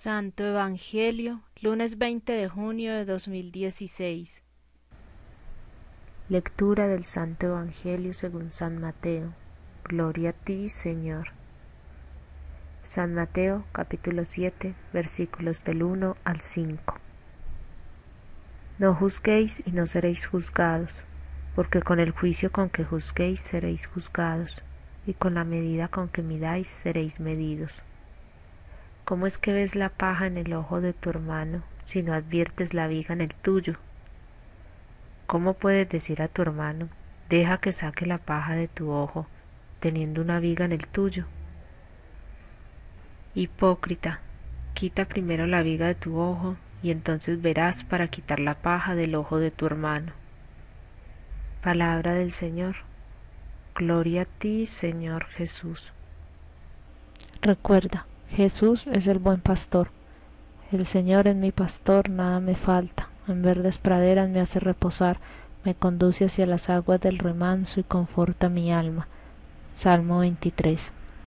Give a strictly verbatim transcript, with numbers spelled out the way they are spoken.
Santo Evangelio, lunes veinte de junio de dos mil dieciséis. Lectura del Santo Evangelio según San Mateo. Gloria a ti, Señor. San Mateo, capítulo siete, versículos del uno al cinco. No juzguéis y no seréis juzgados, porque con el juicio con que juzguéis seréis juzgados, y con la medida con que midáis seréis medidos. ¿Cómo es que ves la paja en el ojo de tu hermano, si no adviertes la viga en el tuyo? ¿Cómo puedes decir a tu hermano, deja que saque la paja de tu ojo, teniendo una viga en el tuyo? Hipócrita, quita primero la viga de tu ojo, y entonces verás para quitar la paja del ojo de tu hermano. Palabra del Señor. Gloria a ti, Señor Jesús. Recuerda, Jesús es el buen pastor. El Señor es mi pastor, nada me falta. En verdes praderas me hace reposar, me conduce hacia las aguas del remanso y conforta mi alma. Salmo veintitrés.